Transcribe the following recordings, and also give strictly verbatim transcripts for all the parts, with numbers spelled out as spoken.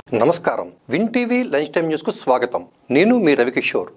నమస్కారం win TV lunch time news కు స్వాగతం. నేను మీ రవికిషోర్.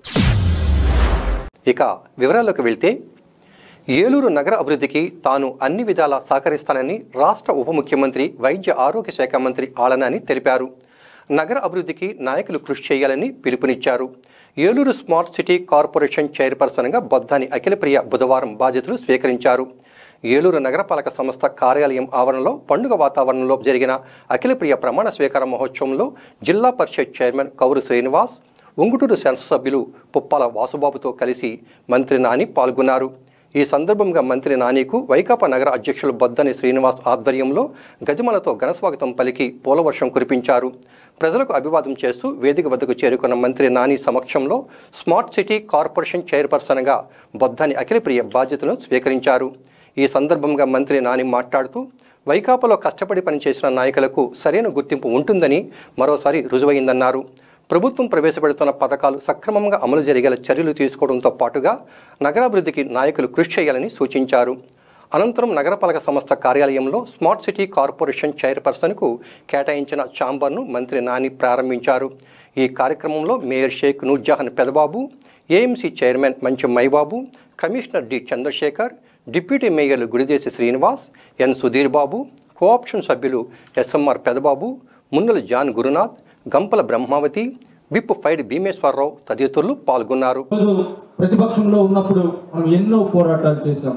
ఇక వివరాల్లోకి వెళ్తే ఏలూరు నగర అభివృద్ధికి తాను అన్ని విధాలా సహకరిస్తానని రాష్ట్ర ఉప ముఖ్యమంత్రి వైద్య ఆరోగ్య శాఖ మంత్రి ఆళ్లనాని తెలిపారు. నగర అభివృద్ధికి నాయకులు కృషి చేయాలని పిలుపునిచ్చారు. ఏలూరు స్మార్ట్ సిటీ కార్పొరేషన్ చైర్పర్సన్గా బొద్దాని అఖిలప్రియ బుధవారం బాధ్యతలు స్వీకరించారు. ఏలూరు నగరపాలక సంస్థ కార్యాలయం ఆవరణలో పండుగ వాతావరణంలో జరిగిన అఖిలప్రియ ప్రమాణ స్వీకార మహోత్సవంలో జిల్లా పరిషత్ చైర్మన్ కౌరు శ్రీనివాస్, ఉంగుటూరు శాసనసభ్యులు పుప్పాల వాసుబాబుతో కలిసి మంత్రి నాని పాల్గొన్నారు. ఈ సందర్భంగా మంత్రి నానికు వైకాపా నగర అధ్యక్షులు బొద్దాని శ్రీనివాస్ ఆధ్వర్యంలో గజమాలతో ఘనస్వాగతం పలికి పూలవర్షం కురిపించారు. ప్రజలకు అభివాదం చేస్తూ వేదిక వద్దకు చేరుకున్న మంత్రి నాని సమక్షంలో స్మార్ట్ సిటీ కార్పొరేషన్ చైర్పర్సన్గా బొద్దాని అఖిలప్రియ బాధ్యతలను స్వీకరించారు. ఈ సందర్భంగా మంత్రి నాని మాట్లాడుతూ వైకాపాలో కష్టపడి పనిచేసిన నాయకులకు సరైన గుర్తింపు ఉంటుందని మరోసారి రుజువైందన్నారు. ప్రభుత్వం ప్రవేశపెడుతున్న పథకాలు సక్రమంగా అమలు జరిగేలా చర్యలు తీసుకోవడంతో పాటుగా నగరాభివృద్ధికి నాయకులు కృషి చేయాలని సూచించారు. అనంతరం నగరపాలక సంస్థ కార్యాలయంలో స్మార్ట్ సిటీ కార్పొరేషన్ చైర్పర్సన్కు కేటాయించిన ఛాంబర్ను మంత్రి నాని ప్రారంభించారు. ఈ కార్యక్రమంలో mayor Sheikh Noorjahan Pedababu, AMC chairman Mancham Maibabu, commissioner D Chandrasekhar, deputy మేయర్లు గుడిదేశి శ్రీనివాస్, ఎన్ సుధీర్ బాబు, కోఆప్షన్ సభ్యులు SMR Pedababu, Munnala John Gurunath, Gampala Brahmavathi, whip ఫైడ్ భీమేశ్వరరావు తదితరులు పాల్గొన్నారు. ప్రతిపక్షంలో ఉన్నప్పుడు మనం ఎన్నో పోరాటాలు చేశాం.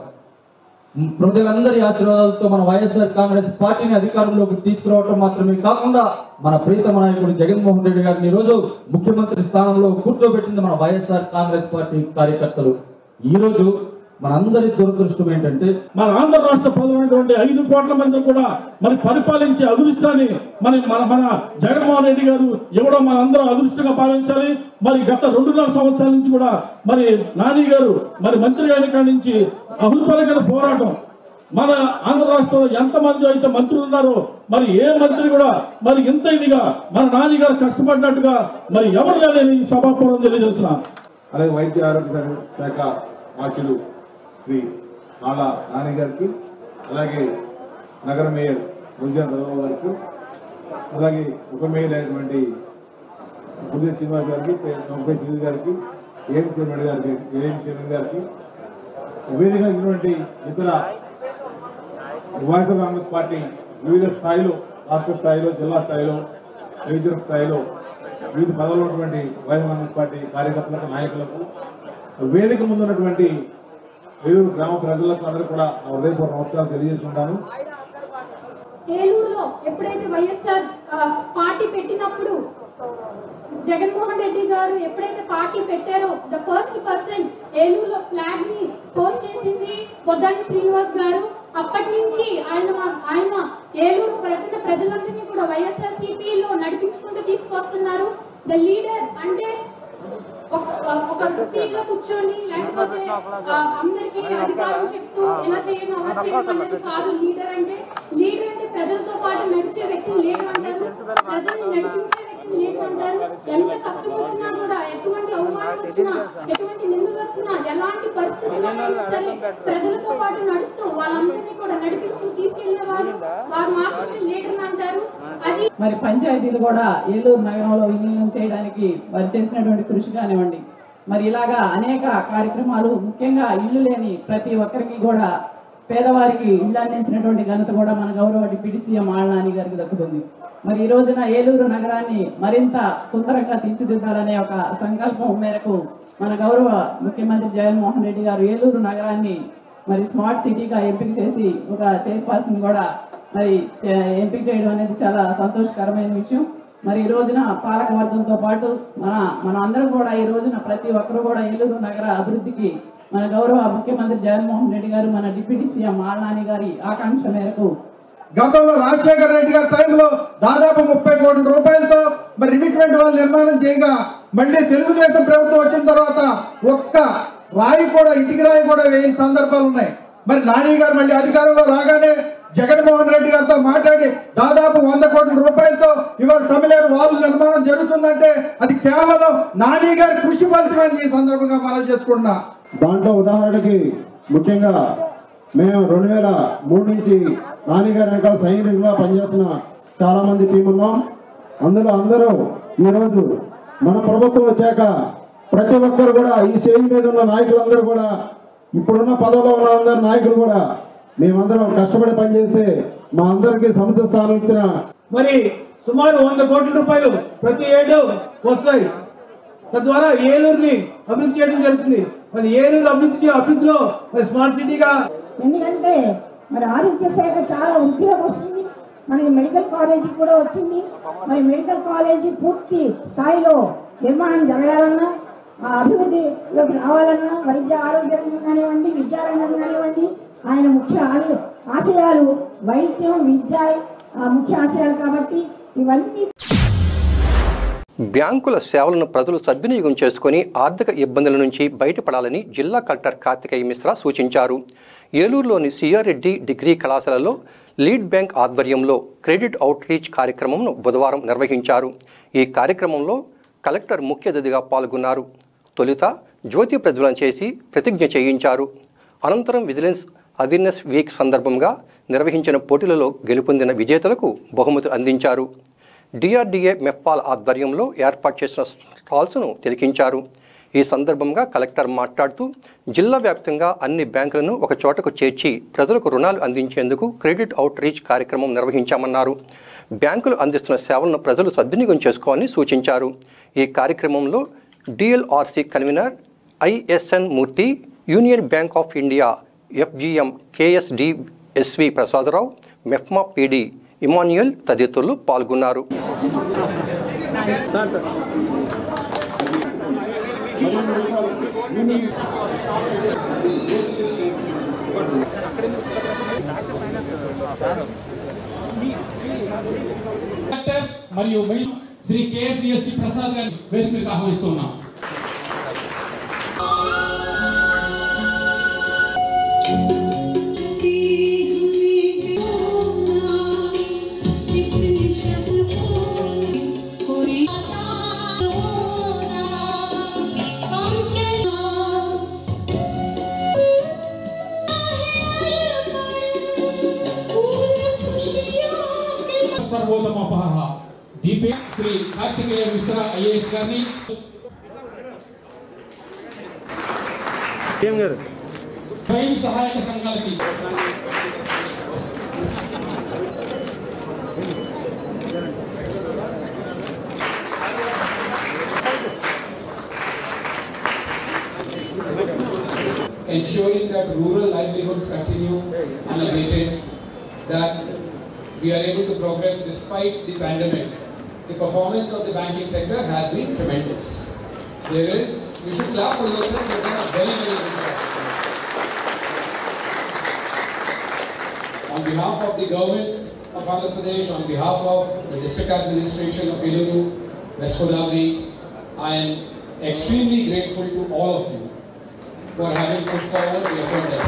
ప్రజలందరి ఆశీర్వాదాలతో మన వైఎస్ఆర్ కాంగ్రెస్ పార్టీని అధికారంలోకి తీసుకురావటం మాత్రమే కాకుండా మన ప్రీతమ నాయకుడు జగన్మోహన్ రెడ్డి గారిని ఈ రోజు ముఖ్యమంత్రి స్థానంలో కూర్చోబెట్టింది మన వైఎస్ఆర్ కాంగ్రెస్ పార్టీ కార్యకర్తలు. ఈ రోజు మనందరి దురదృష్టం ఏంటంటే మన ఆంధ్ర రాష్ట్ర ప్రజలైనటువంటి ఐదు కోట్ల మంది కూడా మరి పరిపాలించే అదృష్టాన్ని మరి మన మన జగన్మోహన్ రెడ్డి గారు ఇవ్వడం మన అందరూ అదృష్టంగా భావించాలి. మరి గత రెండున్నర సంవత్సరాల నుంచి కూడా మరి నాని గారు మరి మంత్రి గారి కాడి నుంచి అహుల్పలకల పోరాటం మన ఆంధ్ర రాష్ట్రంలో ఎంతమంది అయితే మంత్రులు ఉన్నారో మరి ఏ మంత్రి కూడా మరి ఇంత ఇదిగా మన నాని గారు కష్టపడినట్టుగా మరి ఎవరు లేని సభాపూర్వం తెలియజేస్తున్నా. అలాగే వైద్య ఆరోగ్య శాఖ మార్చులు శ్రీ నాలా నాని గారికి, అలాగే నగర మేయర్ గుంజాన్ రఘురావు గారికి, అలాగే ఉప మేయర్ అయినటువంటి గుంజాన్ శ్రీనివాస్ గారికి, నొంపై శ్రీ గారికి, ఏఎం చైర్మన్ గారికి, ఏఎం చైర్మన్ గారికి, వేదికగా ఇటువంటి ఇతర వైఎస్ఆర్ కాంగ్రెస్ పార్టీ వివిధ స్థాయిలో, రాష్ట్ర స్థాయిలో, జిల్లా స్థాయిలో, నియోజకవర్గ స్థాయిలో వివిధ పదవులు ఉన్నటువంటి వైఎస్ఆర్ కాంగ్రెస్ పార్టీ కార్యకర్తలకు, నాయకులకు, వేదిక ముందున్నటువంటి ఏలూరు గ్రామ ప్రజలకు అందరూ కూడా హృదయపూర్వక నమస్కారం తెలియజేసుకుంటాను. ఏలూరులో ఎప్పుడైతే వైఎస్ఆర్ పార్టీ పెట్టినప్పుడు జగన్మోహన్ రెడ్డి గారు ఎప్పుడైతే పార్టీ పెట్టారో ద ఫస్ట్ పర్సన్ ఏలూరులో ఫ్లాగ్ ని పోస్ట్ చేసింది బొద్దాని శ్రీనివాస్ గారు. అప్పటి నుంచి ఆయన ఆయన ఏలూరు పట్టణ ప్రజలందరినీ కూడా వైఎస్ఆర్ సిపిలో నడిపించుకుంటూ తీసుకొస్తున్నారు. ద లీడర్ అంటే ఒక సీట్ లో కూర్చొని లేకపోతే అందరికి అధికారం చెప్తూ ఎలా చేయను అలా చేయడం అనేది కాదు. లీడర్ అంటే లీడర్ అంటే ప్రజలతో పాటు నడిచే వ్యక్తిని లీడర్ అంటారు, ప్రజల్ని నడిపించే వ్యక్తిని లీడర్ అంటారు. ఎంత కష్టం వచ్చినా కూడా, ఎటువంటి అవమానం వచ్చినా, ఎటువంటి నిందలు వచ్చినా, ఎలాంటి పరిస్థితుల్లో సరే ప్రజలతో పాటు నడుస్తూ వాళ్ళందరినీ కూడా నడిపించి తీసుకెళ్లే వారు వారు మాత్రమే లీడర్ అంటారు. అది మరి పంచాయతీలు కూడా ఏలూరు నగరంలో విలీనం చేయడానికి వారు చేసినటువంటి కృషి కానివ్వండి, మరి ఇలాగా అనేక కార్యక్రమాలు, ముఖ్యంగా ఇల్లు లేని ప్రతి ఒక్కరికి కూడా పేదవారికి ఇల్లు అందించినటువంటి ఘనత కూడా మన గౌరవ డిప్యూటీ సీఎం ఆళ్లనాని గారికి దక్కుతుంది. మరి ఈ రోజున ఏలూరు నగరాన్ని మరింత సుందరంగా తీర్చిదిద్దాలనే ఒక సంకల్పం మేరకు మన గౌరవ ముఖ్యమంత్రి జగన్మోహన్ రెడ్డి గారు ఏలూరు నగరాన్ని మరి స్మార్ట్ సిటీగా ఎంపిక చేసి ఒక చైర్పర్సన్ కూడా మరి ఎంపిక చేయడం అనేది చాలా సంతోషకరమైన విషయం. మరి ఈ రోజున పాలక వర్గంతో పాటు మన మన అందరం కూడా ఈ రోజున ప్రతి ఒక్కరు కూడా ఏలూరు నగర అభివృద్ధికి మన గౌరవ ముఖ్యమంత్రి జగన్మోహన్ రెడ్డి గారు, మన డిప్యూటీ సీఎం ఆళ్లనాని గారి ఆకాంక్ష మేరకు గతంలో రాజశేఖర రెడ్డి గారి టైంలో దాదాపు ముప్పై కోట్ల రూపాయలతో మరి రిమిట్మెంట్ వాళ్ళు నిర్మాణం చేయగా మళ్ళీ తెలుగుదేశం ప్రభుత్వం వచ్చిన తర్వాత ఒక్క రాయి కూడా, ఇంటికి రాయి కూడా వేయని సందర్భాలు ఉన్నాయి. మరి నాని గారు మళ్ళీ అధికారంలో రాగానే జగన్మోహన్ రెడ్డి గారితో మాట్లాడి దాదాపు వంద కోట్ల రూపాయలతో ఇవాళ తమిళనాడు వాళ్ళు నిర్మాణం జరుగుతుందంటే అది కేవలం నాని గారి కృషి ఫలితమని ఈ సందర్భంగా మనం చేసుకుంటున్నా. దాంట్లో ఉదాహరణకి ముఖ్యంగా మేము రెండు వేల మూడు నుంచి నాని గారి వెనకాల సైనికులుగా పనిచేస్తున్న చాలా మంది టీం ఉన్నాం. అందులో అందరూ ఈరోజు మన ప్రభుత్వం వచ్చాక ప్రతి ఒక్కరు కూడా ఈ స్టేజ్ మీద ఉన్న నాయకులందరూ కూడా ఇప్పుడున్న పదవిలో ఉన్న అందరు నాయకులు కూడా మేమందరం కష్టపడి పనిచేస్తే మా అందరికీ సముచిత స్థానం ఇచ్చిన మరి సుమారు వంద కోట్ల రూపాయలు ప్రతి ఏడు వస్తాయి. తద్వారా ఏలూరుని అభివృద్ధి చేయడం జరుగుతుంది. మరి ఏలూరు అభివృద్ధి అభివృద్ధిలో మరి స్మార్ట్ సిటీగా, ఎందుకంటే మరి ఆరోగ్య శాఖ చాలా వృద్ధిలోకి వస్తుంది. మనకి మెడికల్ కాలేజీ కూడా వచ్చింది. మరి మెడికల్ కాలేజీ పూర్తి స్థాయిలో నిర్మాణం జరగాలన్నా, ఆ అభివృద్ధిలోకి రావాలన్నా, వైద్య ఆరోగ్య రంగం కానివ్వండి, విద్యారంగం కానివ్వండి, ఆయన ముఖ్య ఆశయాలు వైద్యం, విద్య ముఖ్య ఆశయాలు. కాబట్టి ఇవన్నీ బ్యాంకుల సేవలను ప్రజలు సద్వినియోగం చేసుకుని ఆర్థిక ఇబ్బందుల నుంచి బయటపడాలని జిల్లా కలెక్టర్ కార్తికేయ మిశ్రా సూచించారు. ఏలూరులోని సిఆర్ రెడ్డి డిగ్రీ కళాశాలలో లీడ్ బ్యాంక్ ఆధ్వర్యంలో క్రెడిట్ అవుట్ రీచ్ కార్యక్రమంను బుధవారం నిర్వహించారు. ఈ కార్యక్రమంలో కలెక్టర్ ముఖ్య అతిథిగా పాల్గొన్నారు. తొలుత జ్యోతి ప్రజ్వలన చేసి ప్రతిజ్ఞ చేయించారు. అనంతరం విజిలెన్స్ అవేర్నెస్ వీక్ సందర్భంగా నిర్వహించిన పోటీలలో గెలుపొందిన విజేతలకు బహుమతులు అందించారు. డిఆర్డీఏ మెఫ్ఫాల్ ఆధ్వర్యంలో ఏర్పాటు చేసిన స్టాల్స్ను తిలకించారు. ఈ సందర్భంగా కలెక్టర్ మాట్లాడుతూ జిల్లా వ్యాప్తంగా అన్ని బ్యాంకులను ఒక చోటకు చేర్చి ప్రజలకు రుణాలు అందించేందుకు క్రెడిట్ అవుట్ రీచ్ కార్యక్రమం నిర్వహించామన్నారు. బ్యాంకులు అందిస్తున్న సేవలను ప్రజలు సద్వినియోగం చేసుకోవాలని సూచించారు. ఈ కార్యక్రమంలో DLRC convener ISN Murthy, union bank of India FGM KSD SV Prasadarao, MEPMA PD Emmanuel తదితరులు పాల్గొన్నారు. మరియు శ్రీ కేఎస్డిఎస్వి ప్రసాద్ గారిని వేదిక మీద ఆహ్వానిస్తున్నాం. సర్వోత్తమోపహ దీపే శ్రీ కార్తికేయ మిశ్రా ఐఏఎస్ గారిని స్వయం సహాయక సంఘాలకి ensuring that rural livelihoods continue unabated, that we are able to progress despite the pandemic. The performance of the banking sector has been tremendous. There is, you should clap for yourself, you've done a very, very good job. On behalf of the government of Andhra Pradesh, on behalf of the district administration of Eluru, West Godavari, I am extremely grateful to all of you for having put forward the effort that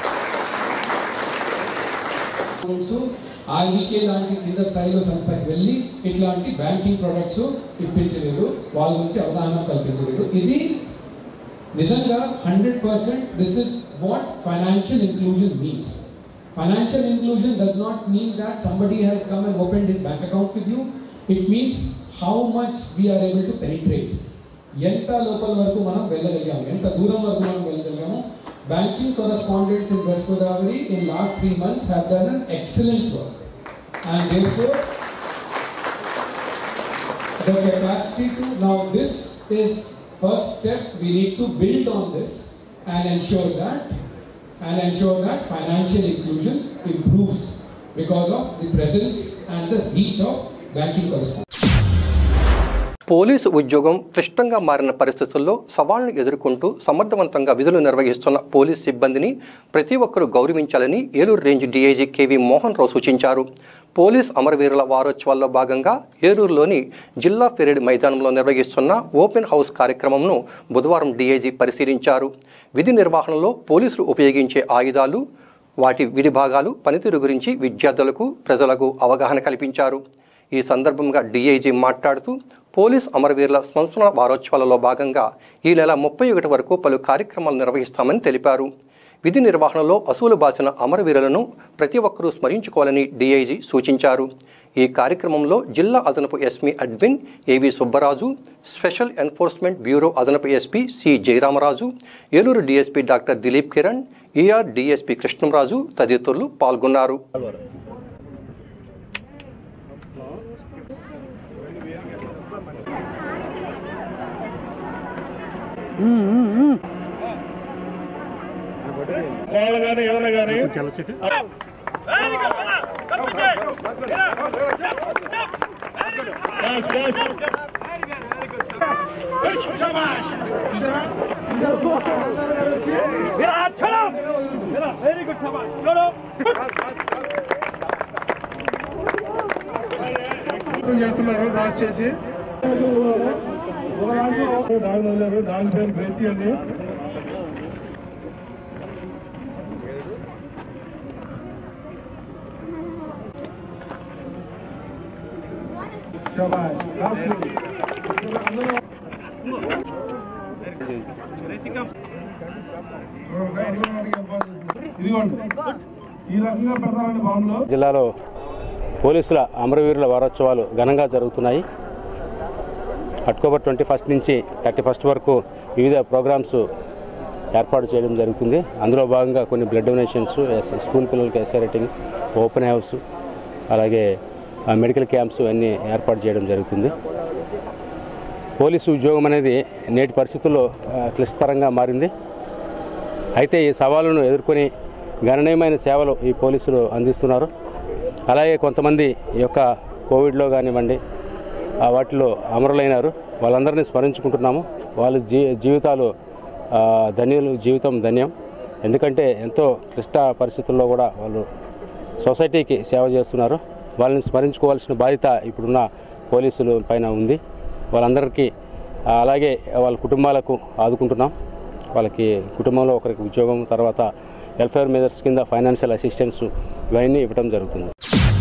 you did. RBK లాంటి కింద స్థాయిలో సంస్థకి వెళ్ళి ఇట్లాంటి banking products ఇప్పించలేదు, వాళ్ళ గురించి అవగాహన కల్పించలేదు. ఇది నిజంగా hundred percent this is what financial inclusion means. Financial inclusion does not mean that somebody has come and opened his bank account with you. It means how much we are able to penetrate, ఎంత లోపల వరకు మనం వెళ్ళగలిగాము, ఎంత దూరం వరకు మనం వెళ్ళగలిగాము. Banking correspondents in West Godavari in last three months have done an excellent work, and therefore the capacity to, now this is first step, we need to build on this and ensure that and ensure that financial inclusion improves because of the presence and the reach of banking correspondents. Police ఉద్యోగం క్లిష్టంగా మారిన పరిస్థితుల్లో సవాళ్లను ఎదుర్కొంటూ సమర్థవంతంగా విధులు నిర్వహిస్తున్న police సిబ్బందిని ప్రతి ఒక్కరూ గౌరవించాలని Eluru range DIG KV Mohan Rao సూచించారు. పోలీస్ అమరవీరుల వారోత్సవాల్లో భాగంగా ఏలూరులోని జిల్లా పెరేడ్ మైదానంలో నిర్వహిస్తున్న ఓపెన్ హౌస్ కార్యక్రమంను బుధవారం డీఐజీ పరిశీలించారు. విధి నిర్వహణలో పోలీసులు ఉపయోగించే ఆయుధాలు, వాటి విడిభాగాలు, పనితీరు గురించి విద్యార్థులకు, ప్రజలకు అవగాహన కల్పించారు. ఈ సందర్భంగా డీఐజీ మాట్లాడుతూ పోలీస్ అమరవీరుల సంస్మరణ వారోత్సవాలలో భాగంగా ఈ నెల ముప్పై ఒకటి వరకు పలు కార్యక్రమాలు నిర్వహిస్తామని తెలిపారు. విధి నిర్వహణలో అసూలు బాసిన అమరవీరులను ప్రతి ఒక్కరూ స్మరించుకోవాలని డీఐజీ సూచించారు. ఈ కార్యక్రమంలో జిల్లా అదనపు SP admin AV Subbaraju, special enforcement bureau అదనపు SP C Jayaramaraju, Eluru DSP doctor Dilip Kiran, ER DSP Krishnamraju తదితరులు పాల్గొన్నారు. చేస్తున్నారు రాసి చేసి డాగ్ వదిలేరు. డాగ్ పేరు గ్రేసీ అండి. జిల్లాలో పోలీసుల అమరవీరుల వారోత్సవాలు ఘనంగా జరుగుతున్నాయి. అక్టోబర్ ట్వంటీ ఫస్ట్ నుంచి థర్టీ ఫస్ట్ వరకు వివిధ ప్రోగ్రామ్స్ ఏర్పాటు చేయడం జరుగుతుంది. అందులో భాగంగా కొన్ని బ్లడ్ డొనేషన్స్, స్కూల్ పిల్లలకి ఎస్ఐ రైటింగ్, ఓపెన్ హౌస్, అలాగే మెడికల్ క్యాంప్స్ అన్నీ ఏర్పాటు చేయడం జరుగుతుంది. పోలీసు ఉద్యోగం అనేది నేటి పరిస్థితుల్లో క్లిష్టతరంగా మారింది. అయితే ఈ సవాలును ఎదుర్కొని గణనీయమైన సేవలు ఈ పోలీసులు అందిస్తున్నారు. అలాగే కొంతమంది ఈ యొక్క కోవిడ్లో కానివ్వండి వాటిలో అమరులైనారు. వాళ్ళందరినీ స్మరించుకుంటున్నాము. వాళ్ళ జీ జీవితాలు ధన్యులు, జీవితం ధన్యం. ఎందుకంటే ఎంతో క్లిష్ట పరిస్థితుల్లో కూడా వాళ్ళు సొసైటీకి సేవ చేస్తున్నారు. వాళ్ళని స్మరించుకోవాల్సిన బాధ్యత ఇప్పుడున్న పోలీసుల పైన ఉంది. వాళ్ళందరికీ అలాగే వాళ్ళ కుటుంబాలకు ఆదుకుంటున్నాం. వాళ్ళకి కుటుంబంలో ఒకరికి ఉద్యోగం, తర్వాత వెల్ఫేర్ మెజర్స్ కింద ఫైనాన్షియల్ అసిస్టెన్స్ ఇవన్నీ ఇవ్వడం జరుగుతుంది.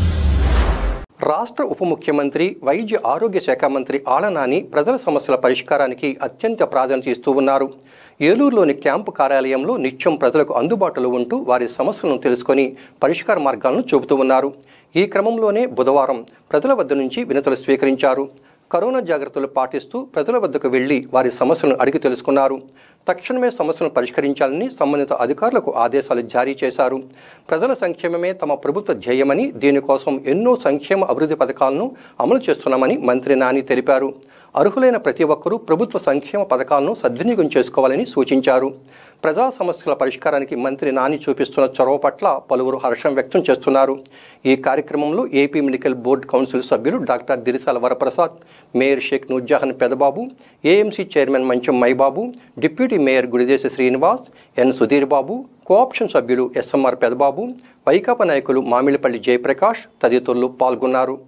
రాష్ట్ర ఉప ముఖ్యమంత్రి, వైద్య ఆరోగ్య శాఖ మంత్రి ఆళ్ల నాని ప్రజల సమస్యల పరిష్కారానికి అత్యంత ప్రాధాన్యత ఇస్తూ ఉన్నారు. ఏలూరులోని క్యాంపు కార్యాలయంలో నిత్యం ప్రజలకు అందుబాటులో ఉంటూ వారి సమస్యలను తెలుసుకొని పరిష్కార మార్గాలను చూపుతూ ఉన్నారు. ఈ క్రమంలోనే బుధవారం ప్రజల వద్ద నుంచి వినతులు స్వీకరించారు. కరోనా జాగ్రత్తలు పాటిస్తూ ప్రజల వద్దకు వెళ్లి వారి సమస్యలను అడిగి తెలుసుకున్నారు. తక్షణమే సమస్యలను పరిష్కరించాలని సంబంధిత అధికారులకు ఆదేశాలు జారీ చేశారు. ప్రజల సంక్షేమమే తమ ప్రభుత్వ ధ్యేయమని, దీనికోసం ఎన్నో సంక్షేమ అభివృద్ధి పథకాలను అమలు చేస్తున్నామని మంత్రి నాని తెలిపారు. అర్హులైన ప్రతి ఒక్కరూ ప్రభుత్వ సంక్షేమ పథకాలను సద్వినియోగం చేసుకోవాలని సూచించారు. ప్రజా సమస్యల పరిష్కారానికి మంత్రి నాని చూపిస్తున్న చొరవ పట్ల పలువురు హర్షం వ్యక్తం చేస్తున్నారు. ఈ కార్యక్రమంలో ఏపీ మెడికల్ బోర్డు కౌన్సిల్ సభ్యులు doctor Dirisala Varaprasad, mayor Sheikh Noorjahan Pedababu, AMC chairman Mancham Maibabu, deputy mayor Gudidesi Srinivas, N Sudheer Babu, cooption సభ్యులు ఎస్ఎంఆర్ పెదబాబు, వైకాపా నాయకులు మామిడిపల్లి జయప్రకాష్ తదితరులు పాల్గొన్నారు.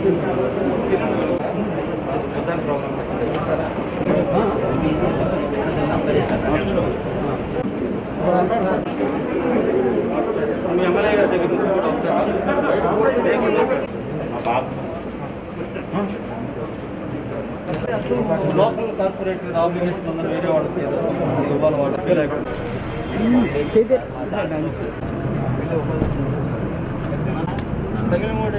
లోకల్ కార్పొరేట్ ఆబ్లిగేషన్ ఉన్న వేరే వాళ్ళకి ఇవ్వాలి వాళ్ళకి తగిన మూడు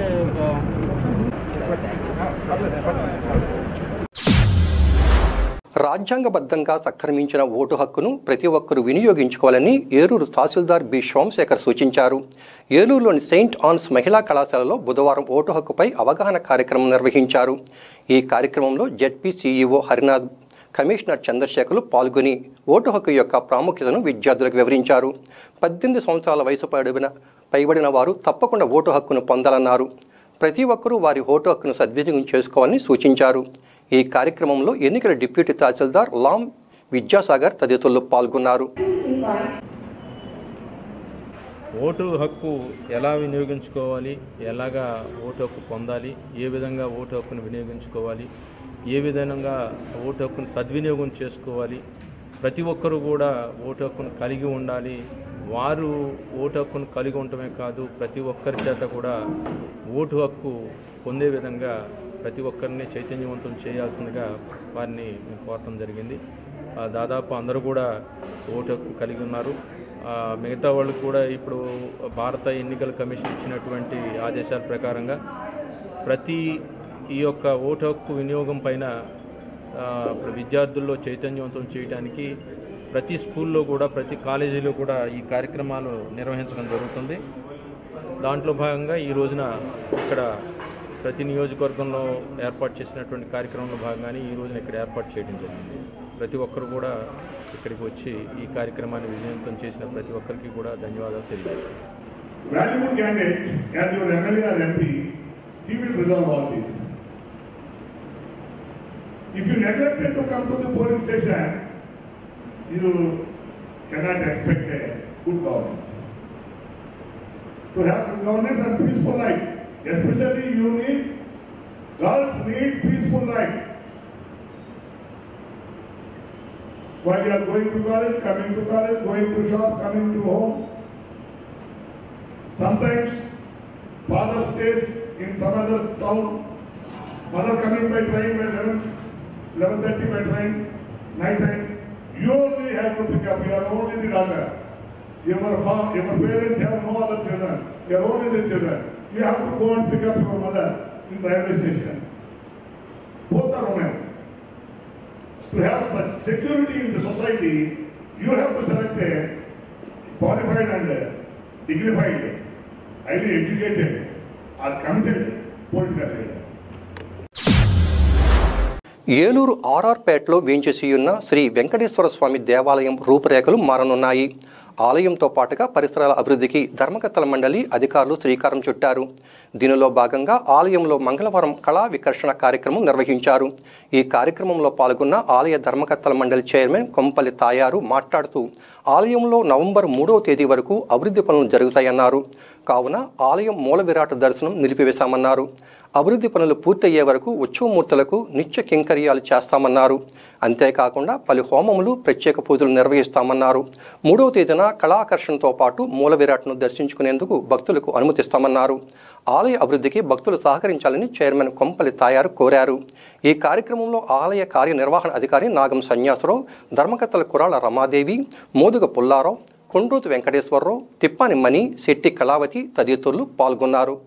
రాజ్యాంగబద్ధంగా సక్రమించిన ఓటు హక్కును ప్రతి ఒక్కరూ వినియోగించుకోవాలని ఏలూరు తహసీల్దార్ బి సోమశేఖర్ సూచించారు. ఏలూరులోని సెయింట్ ఆన్స్ మహిళా కళాశాలలో బుధవారం ఓటు హక్కుపై అవగాహన కార్యక్రమం నిర్వహించారు. ఈ కార్యక్రమంలో జెడ్పీ సీఈఓ హరినాథ్, కమిషనర్ చంద్రశేఖర్లు పాల్గొని ఓటు హక్కు యొక్క ప్రాముఖ్యతను విద్యార్థులకు వివరించారు. పద్దెనిమిది సంవత్సరాల వయసు పైబడిన పైబడిన వారు తప్పకుండా ఓటు హక్కును పొందాలన్నారు. ప్రతి ఒక్కరూ వారి ఓటు హక్కును సద్వినియోగం చేసుకోవాలని సూచించారు. ఈ కార్యక్రమంలో ఎన్నికల డిప్యూటీ తహసీల్దార్ లాం విద్యాసాగర్ తదితరులు పాల్గొన్నారు. ఓటు హక్కు ఎలా వినియోగించుకోవాలి, ఎలాగా ఓటు హక్కు పొందాలి, ఏ విధంగా ఓటు హక్కును వినియోగించుకోవాలి, ఏ విధంగా ఓటు హక్కును సద్వినియోగం చేసుకోవాలి, ప్రతి ఒక్కరూ కూడా ఓటు హక్కును కలిగి ఉండాలి. వారు ఓటు హక్కును కలిగి ఉండటమే కాదు, ప్రతి ఒక్కరి చేత కూడా ఓటు హక్కు పొందే విధంగా ప్రతి ఒక్కరిని చైతన్యవంతం చేయాల్సిందిగా వారిని కోరటం జరిగింది. దాదాపు అందరూ కూడా ఓటు హక్కు కలిగి ఉన్నారు. మిగతా వాళ్ళు కూడా ఇప్పుడు భారత ఎన్నికల కమిషన్ ఇచ్చినటువంటి ఆదేశాల ప్రకారంగా ప్రతి ఈ యొక్క ఓటు హక్కు వినియోగం పైన విద్యార్థుల్లో చైతన్యవంతం చేయడానికి ప్రతి స్కూల్లో కూడా ప్రతి కాలేజీలో కూడా ఈ కార్యక్రమాలు నిర్వహించడం జరుగుతుంది. దాంట్లో భాగంగా ఈ రోజున ఇక్కడ ప్రతి నియోజకవర్గంలో ఏర్పాటు చేసినటువంటి కార్యక్రమంలో భాగంగానే ఈ రోజున ఇక్కడ ఏర్పాటు చేయడం జరిగింది. ప్రతి ఒక్కరు కూడా ఇక్కడికి వచ్చి ఈ కార్యక్రమాన్ని విజయవంతం చేసిన ప్రతి ఒక్కరికి కూడా ధన్యవాదాలు తెలియజేస్తున్నాను. Valuable candidate, as your M L A or M P, he will resolve all this. If you neglected to come to the polling station, you cannot expect a good governance. To have good governance and peaceful life, especially you need, girls need peaceful life. While you are going to college, coming to college, going to shop, coming to home, sometimes father stays in some other town, mother coming by train by eleven, eleven thirty by train, night time. You only have to pick up, you are only the daughter. Your, farm, your parents have no other children, you are only the children. You have to go and pick up your mother in the railway station. Both are women. To have such security in the society, you have to select a qualified and dignified, highly educated or committed political leader. Eluru RR పేటలో వేంచేసి ఉన్న శ్రీ వెంకటేశ్వర స్వామి దేవాలయం రూపురేఖలు మారనున్నాయి. ఆలయంతో పాటుగా పరిసరాల అభివృద్ధికి ధర్మకర్తల మండలి అధికారులు శ్రీకారం చుట్టారు. దీనిలో భాగంగా ఆలయంలో మంగళవారం కళా వికర్షణ కార్యక్రమం నిర్వహించారు. ఈ కార్యక్రమంలో పాల్గొన్న ఆలయ ధర్మకర్తల మండలి చైర్మన్ కొంపల్లి తాయారు మాట్లాడుతూ ఆలయంలో నవంబర్ మూడవ తేదీ వరకు అభివృద్ధి పనులు జరుగుతాయన్నారు. కావున ఆలయం మూల విరాట్ దర్శనం నిలిపివేశామన్నారు. అభివృద్ధి పనులు పూర్తయ్యే వరకు ఉత్సవమూర్తులకు నిత్య కింకర్యాలు చేస్తామన్నారు. అంతేకాకుండా పలు హోమములు, ప్రత్యేక పూజలు నిర్వహిస్తామన్నారు. మూడవ తేదీన కళాకర్షణతో పాటు మూల విరాట్ను దర్శించుకునేందుకు భక్తులకు అనుమతిస్తామన్నారు. ఆలయ అభివృద్ధికి భక్తులు సహకరించాలని చైర్మన్ కొంపల్లి తాయారు కోరారు. ఈ కార్యక్రమంలో ఆలయ కార్యనిర్వహణ అధికారి నాగం సన్యాసరావు, ధర్మకర్తల కురాల రమాదేవి, మోదుగ పుల్లారావు, కొండ్రోతు వెంకటేశ్వరరావు, తిప్పాని మణి, శెట్టి కళావతి తదితరులు పాల్గొన్నారు.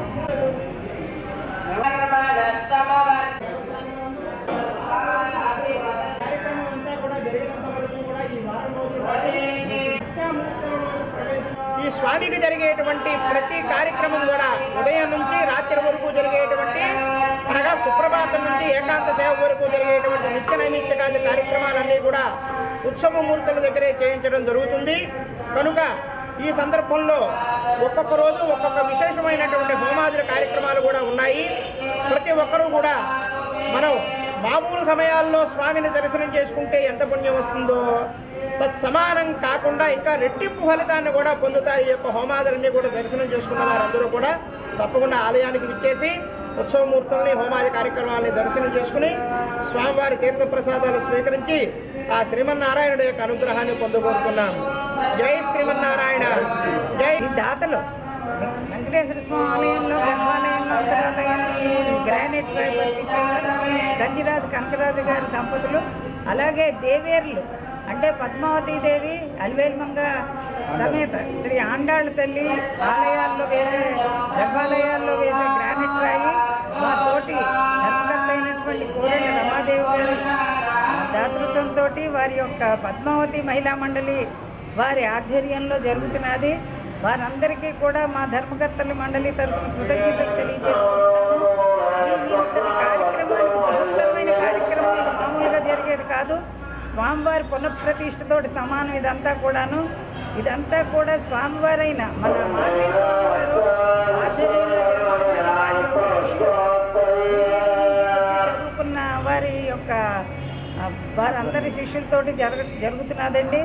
ఈ స్వామికి జరిగేటువంటి ప్రతి కార్యక్రమం కూడా ఉదయం నుంచి రాత్రి వరకు జరిగేటువంటి అనగా సుప్రభాతం నుంచి ఏకాంత సేవ వరకు జరిగేటువంటి నిత్య నైమిత్తికాది కార్యక్రమాలన్నీ కూడా ఉత్సవమూర్తుల దగ్గరే చేయించడం జరుగుతుంది. కనుక ఈ సందర్భంలో ఒక్కొక్క రోజు ఒక్కొక్క విశేషమైనటువంటి హోమాదుల కార్యక్రమాలు కూడా ఉన్నాయి. ప్రతి ఒక్కరూ కూడా మనం మామూలు సమయాల్లో స్వామిని దర్శనం చేసుకుంటే ఎంత పుణ్యం వస్తుందో తత్సమానం కాకుండా ఇంకా రెట్టింపు ఫలితాన్ని కూడా పొందుతారు. ఈ యొక్క హోమాదులన్నీ కూడా దర్శనం చేసుకున్న వారందరూ కూడా తప్పకుండా ఆలయానికి విచ్చేసి ఉత్సవమూర్తుల్ని హోమాది కార్యక్రమాలని దర్శనం చేసుకుని స్వామివారి తీర్థప్రసాదాలు స్వీకరించి ఆ శ్రీమన్నారాయణుడి యొక్క అనుగ్రహాన్ని పొందబోతున్నాం. జై శ్రీమన్నారాయణ. జై దాతలు వెంకటేశ్వర స్వామి ఆలయంలో గర్భాలయంలో ఉత్తరాలయంలో గ్రానైట్ రాయి పంపించేవారు గంజిరాజు కనకరాజు గారి దంపతులు. అలాగే దేవేర్లు అంటే పద్మావతీ దేవి అలివేల్మంగ సమేత శ్రీ ఆండాళ్ళ తల్లి ఆలయాల్లో వేసే గర్భాలయాల్లో వేసే గ్రానైట్ రాయి మా తోటి ధర్మకర్త అయినటువంటి కోరెళ్ళ రమాదేవి గారి దాతృత్వంతో వారి యొక్క పద్మావతి మహిళా మండలి వారి ఆధ్వర్యంలో జరుగుతున్నది. వారందరికీ కూడా మా ధర్మకర్తల మండలి తరఫున కృతజ్ఞతలు తెలియజేసుకుంటున్నాము. ఈ ఇంతటి కార్యక్రమానికి బృహత్తరమైన కార్యక్రమం ఇది మామూలుగా జరిగేది కాదు. స్వామివారి పునఃప్రతిష్ఠతోటి సమానం ఇదంతా కూడాను. ఇదంతా కూడా స్వామివారైన మన మాతృ స్వామివారు ఆధ్వర్యంలో జరుగుతున్న వారి యొక్క శిష్యులు చదువుకున్న వారి యొక్క వారందరి శిష్యులతోటి జరగ జరుగుతున్నదండి.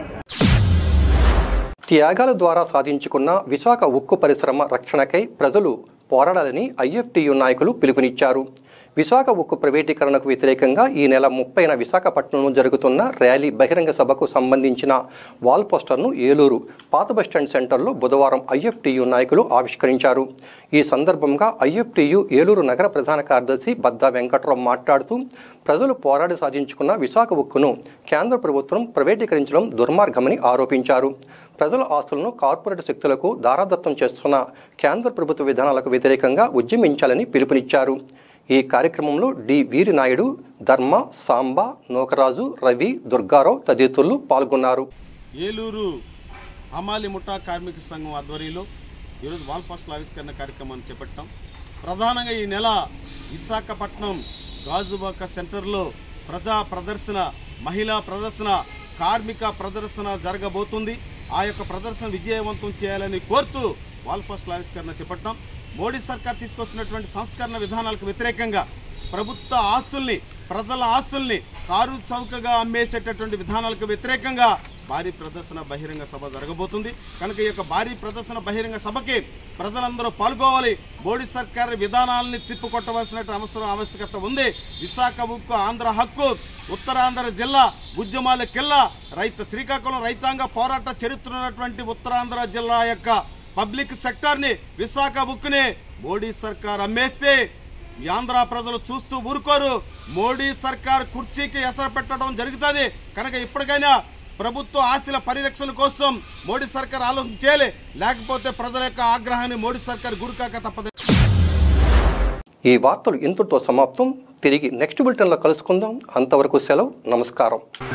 త్యాగాల ద్వారా సాధించుకున్న విశాఖ ఉక్కు పరిశ్రమ రక్షణకై ప్రజలు పోరాడాలని ఐఎఫ్టియు నాయకులు పిలుపునిచ్చారు. విశాఖ ఉక్కు ప్రైవేటీకరణకు వ్యతిరేకంగా ఈ నెల ముప్పైన విశాఖపట్నంలో జరుగుతున్న ర్యాలీ బహిరంగ సభకు సంబంధించిన వాల్ పోస్టర్ను ఏలూరు పాత బస్టాండ్ సెంటర్లో బుధవారం ఐఎఫ్టియు నాయకులు ఆవిష్కరించారు. ఈ సందర్భంగా ఐఎఫ్టియు ఏలూరు నగర ప్రధాన కార్యదర్శి బద్దా వెంకట్రావు మాట్లాడుతూ ప్రజలు పోరాడి సాధించుకున్న విశాఖ ఉక్కును కేంద్ర ప్రభుత్వం ప్రైవేటీకరించడం దుర్మార్గమని ఆరోపించారు. ప్రజల ఆస్తులను కార్పొరేట్ శక్తులకు దారాదత్తం చేస్తున్న కేంద్ర ప్రభుత్వ విధానాలకు వ్యతిరేకంగా ఉద్యమించాలని పిలుపునిచ్చారు. ఈ కార్యక్రమంలో డి వీరినాయుడు, ధర్మ, సాంబా, నోకరాజు, రవి, దుర్గారావు తదితరులు పాల్గొన్నారు. ఏలూరు హమాలి ముఠా కార్మిక సంఘం ఆధ్వర్యంలో ఈరోజు వాల్ పోస్టల్ ఆవిష్కరణ కార్యక్రమాన్ని చేపట్టాం. ప్రధానంగా ఈ నెల విశాఖపట్నం గాజుబాక సెంటర్లో ప్రజా ప్రదర్శన, మహిళా ప్రదర్శన, కార్మిక ప్రదర్శన జరగబోతుంది. ఆ యొక్క ప్రదర్శన విజయవంతం చేయాలని కోరుతూ వాల్ పోస్టల్ ఆవిష్కరణ చేపట్టాం. మోడీ సర్కార్ తీసుకొచ్చినటువంటి సంస్కరణ విధానాలకు వ్యతిరేకంగా ప్రభుత్వ ఆస్తుల్ని, ప్రజల ఆస్తుల్ని కారు చౌకగా అమ్మేసేటటువంటి విధానాలకు వ్యతిరేకంగా భారీ ప్రదర్శన బహిరంగ సభ జరగబోతుంది. కనుక ఈ యొక్క భారీ ప్రదర్శన బహిరంగ సభకి ప్రజలందరూ పాల్గొవాలి. మోడీ సర్కార్ విధానాలని తిప్పుకొట్టవలసిన అవసరం ఆవశ్యకత ఉంది. విశాఖ ఉక్కు ఆంధ్ర హక్కు, ఉత్తరాంధ్ర జిల్లా ఉద్యమాల కిల్లా, రైతు శ్రీకాకుళం రైతాంగ పోరాట చరిత్ర ఉన్నటువంటి ఉత్తరాంధ్ర జిల్లా యొక్క పబ్లిక్ సెక్టార్ని, విశాఖ ఉక్కుని మోడీ సర్కార్ అమ్మేస్తే ఈ ఆంధ్ర ప్రజలు చూస్తూ ఊరుకోరు. మోడీ సర్కార్ కుర్చీకి ఎసరు పెట్టడం జరుగుతుంది. కనుక ఇప్పటికైనా ప్రభుత్వ ఆస్తుల పరిరక్షణ కోసం మోడీ సర్కార్ ఆలోచన చేయాలి. లేకపోతే ప్రజల యొక్క ఆగ్రహాన్ని మోడీ సర్కార్ గురికాక తప్పదు. ఈ వార్తలు ఇంతటితో సమాప్తం. తిరిగి నెక్స్ట్ బులెటిన్లో కలుసుకుందాం. అంతవరకు సెలవు. నమస్కారం.